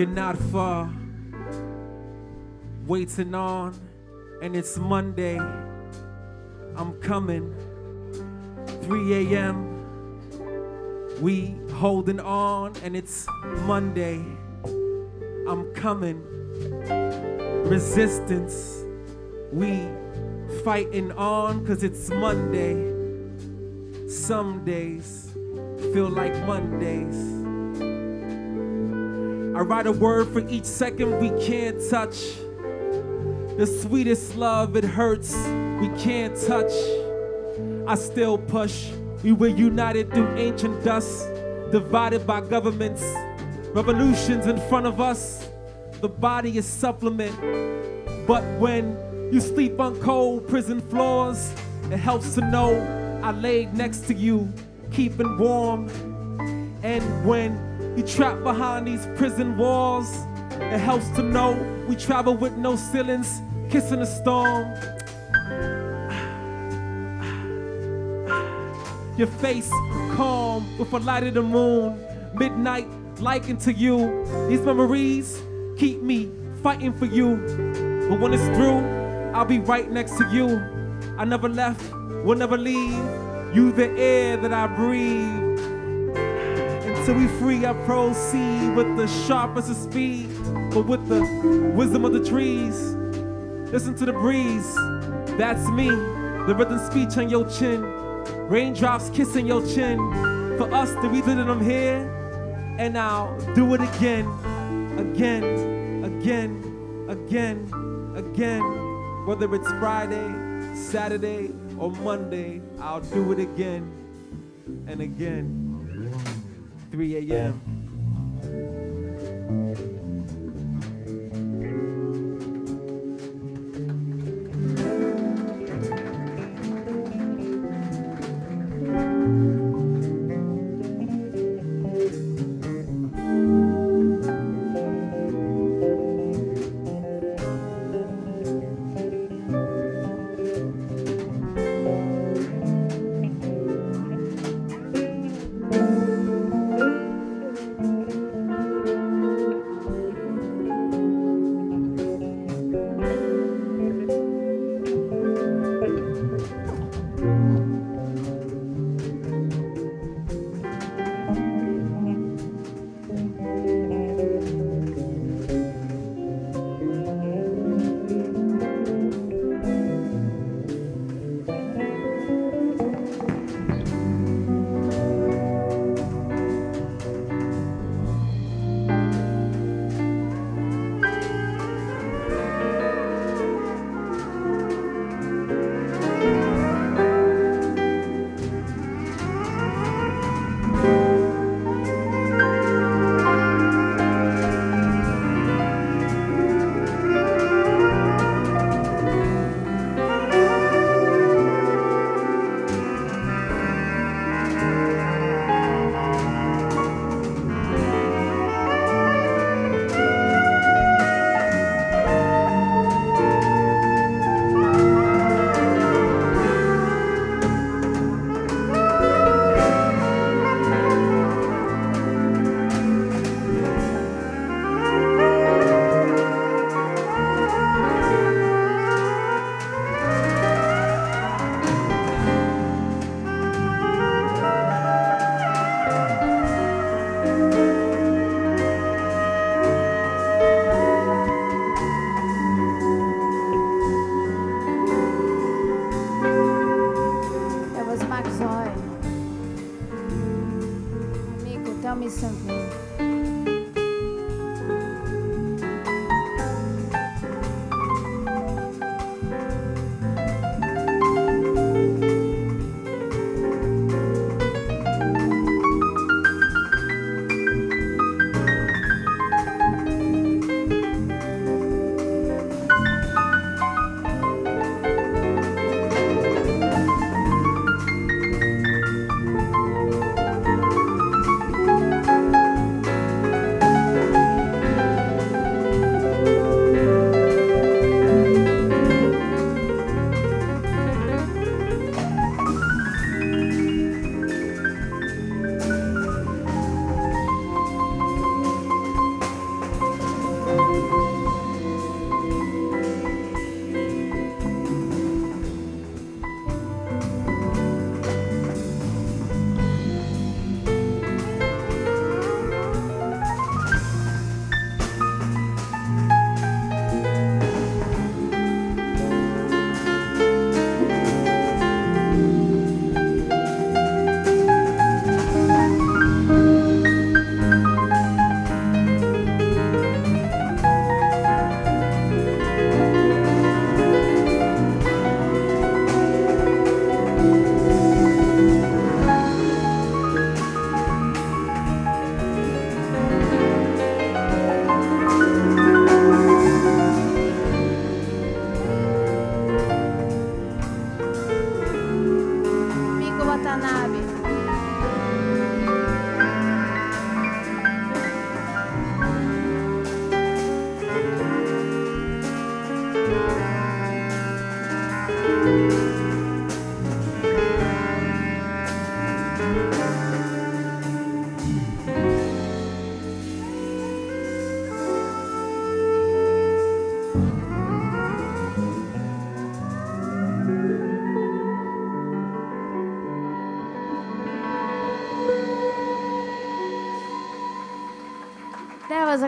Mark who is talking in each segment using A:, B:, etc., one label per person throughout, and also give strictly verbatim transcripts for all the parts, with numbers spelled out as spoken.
A: You're not far, waiting on, and it's Monday. I'm coming, three A M We holding on, and it's Monday. I'm coming, resistance. We fighting on, cause it's Monday. Some days feel like Mondays. I write a word for each second we can't touch. The sweetest love, it hurts, we can't touch. I still push. We were united through ancient dust, divided by governments, revolutions in front of us. The body is supplement, but when you sleep on cold prison floors, it helps to know I laid next to you, keeping warm. And when you trapped behind these prison walls, it helps to know we travel with no ceilings, kissing the storm. Your face calm with the light of the moon, midnight likened to you. These memories keep me fighting for you. But when it's through, I'll be right next to you. I never left, will never leave. You the air that I breathe. Until we free, I proceed with the sharpest of speed, but with the wisdom of the trees. Listen to the breeze, that's me. The rhythm speech on your chin, raindrops kissing your chin. For us, the reason that I'm here, and I'll do it again, again, again, again, again. Whether it's Friday, Saturday, or Monday, I'll do it again and again. three A M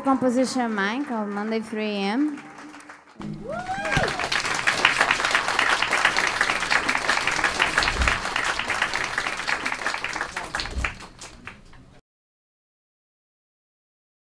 B: composition of mine called Monday three a m